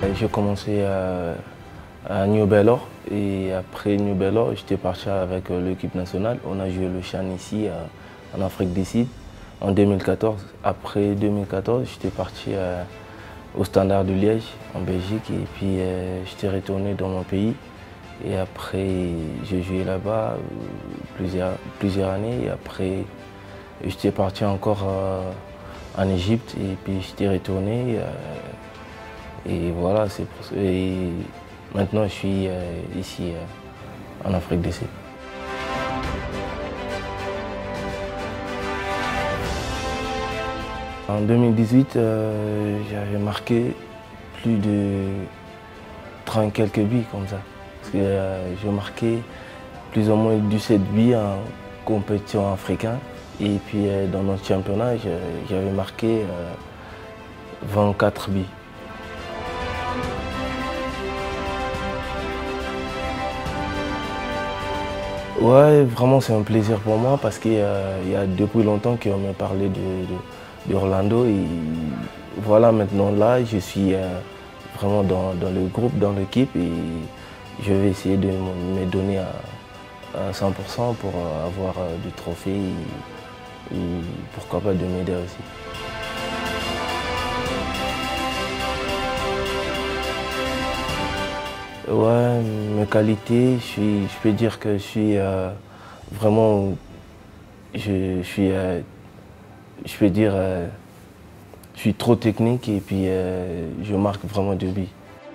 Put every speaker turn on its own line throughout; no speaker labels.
J'ai commencé à New Bellor et après New Bellor, j'étais parti avec l'équipe nationale. On a joué le CHAN ici en Afrique du Sud en 2014. Après 2014, j'étais parti au Standard de Liège en Belgique et puis j'étais retourné dans mon pays. Et après, j'ai joué là-bas plusieurs années et après, j'étais parti encore en Égypte et puis j'étais retourné. Et voilà, et maintenant je suis ici en Afrique du Sud. En 2018, j'avais marqué plus de 30 quelques buts comme ça. Parce que j'ai marqué plus ou moins 17 buts en compétition africaine. Et puis dans notre championnat, j'avais marqué 24 buts. Ouais, vraiment c'est un plaisir pour moi parce qu'il y a depuis longtemps qu'on m'a parlé d'Orlando et voilà maintenant là je suis vraiment dans le groupe, dans l'équipe et je vais essayer de me donner à 100% pour avoir du trophée et pourquoi pas de m'aider aussi. Ouais, mes qualités, je peux dire que je suis vraiment, je peux dire, je suis trop technique et puis je marque vraiment de buts.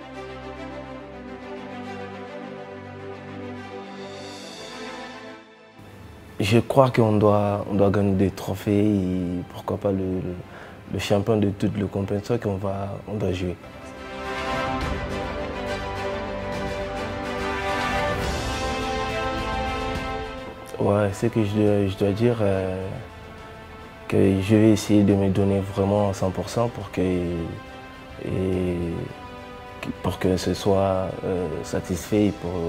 Je crois qu'on doit gagner des trophées et pourquoi pas le champion de toutes les compétitions on doit jouer. Ouais, c'est que je dois dire que je vais essayer de me donner vraiment à 100% pour que ce soit satisfait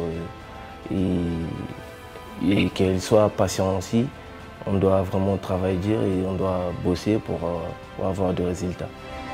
et qu'elle soit patient aussi. On doit vraiment travailler dur et on doit bosser pour avoir des résultats.